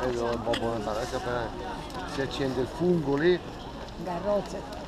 E io Babbo Natale, si accende il fungo lì. Garrozze.